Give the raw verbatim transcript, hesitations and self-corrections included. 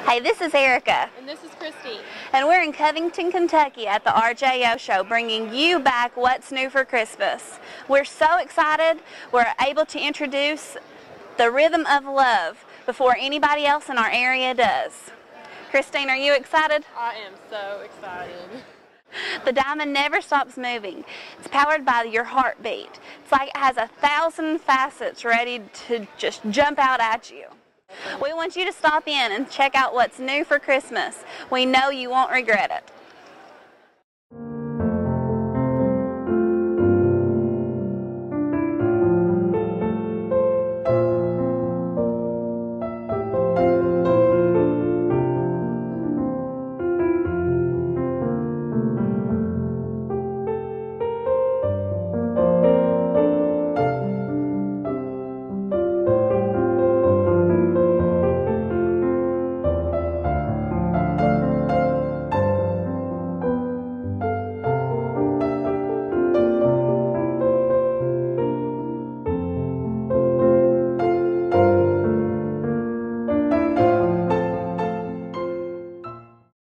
Hey, this is Erica. And this is Christy. And we're in Covington, Kentucky at the R J O Show, bringing you back what's new for Christmas. We're so excited we're able to introduce the Rhythm of Love before anybody else in our area does. Christine, are you excited? I am so excited. The diamond never stops moving. It's powered by your heartbeat. It's like it has a thousand facets ready to just jump out at you. We want you to stop in and check out what's new for Christmas. We know you won't regret it.